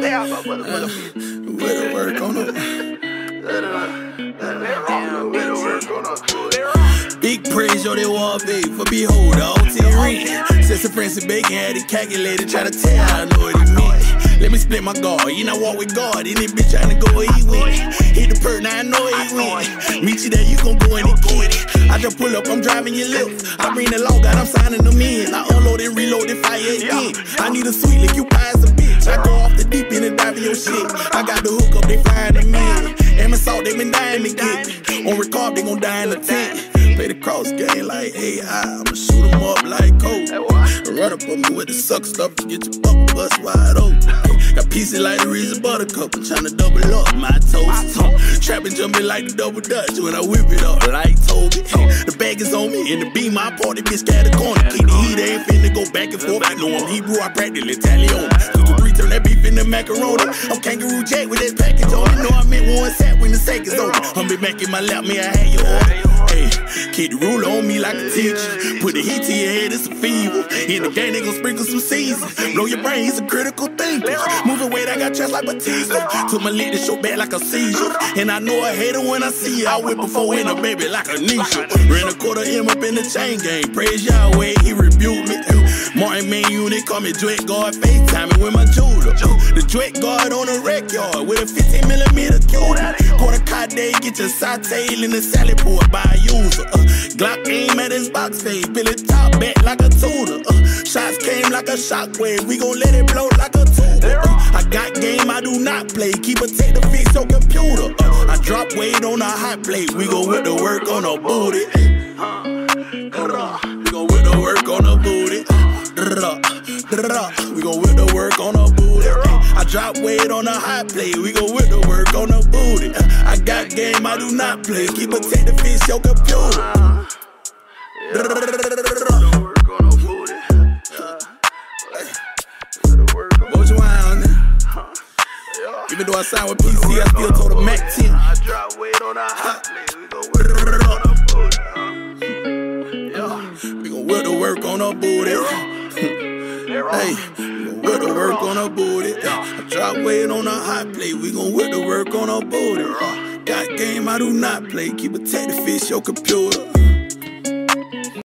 the work on them. Big praise, yo, they want babe. For behold, all tearing. Since the Francis Bacon had it calculated, try to tell how I know what it meant. Let me split my guard, you know, walk with God. Any bitch tryna go eat with. Hit the perk, now I know he win. Meet you there, you gon' go in the kid. I just pull up, I'm driving your lips. I bring the log out, I'm signing them in. I unload and reload and fire again. I need a sweet lick, you pie as a bitch. I go off the deep end and dive in your shit. I got the hook up, they flying them in. Amon salt, they been dying to get. On record, they gon' die in the tent. Play the cross game like AI, I'ma shoot them up like coke. Run up on me with the suck stuff to get your buckle bust wide open. Got pieces like the Reese's Buttercup, I'm tryna double up my toast. Trapping jumping like the double dutch when I whip it up like Toby. The bag is on me and the beam, my party bitch got the corner. Keep the heat, ain't finna go back and forth. I know I'm Hebrew, I practice Italian. 2-3, turn that beef into macaroni. I'm Kangaroo Jack with that package on. You know I meant one set when the sake is over. I'm been back in my lap, me I had your order. Hey, keep the ruler on me like a teacher. Put the heat to your head, it's a fever. In the game, they gon' sprinkle some season. Blow your brain, he's a critical thinker. Moving weight, I got chest like Batista. Took my leg to show back like a seizure. And I know I hate her when I see her. I whip before in a baby like a Nisha. Ran a quarter M up in the chain gang. Praise Yahweh, he rebuked me. Martin main unit, call me Drake Guard. FaceTiming with my jeweler. The Drake Guard on the wreck yard with a 15mm cutie. Quarter cod day, get your sauteed in the salad board by a user. Glock aim at his box face, Billy top back like a tuner. Shots came like a shockwave, we gon' let it blow like a tuba. I got game, I do not play. Keep a tape to fix your computer. I drop weight on a hot plate, we gon' whip the work on a booty. We gon' whip the work on a booty. We gon' whip the work on a booty. I drop weight on a hot plate, we gon' whip the work on a booty. I got game, I do not play. Keep a tape to fix your computer. Vulture wine. Even though I signed with PC, I still told a Mac 10. I drop weight on a hot plate, we gon' whip the work on a booty. We gon' whip the work on a booty. Hey, we gon' whip the work on a booty. I drop weight on a hot plate, we gon' whip the work on a booty. Got game, I do not play. Keep a tape to fix your computer.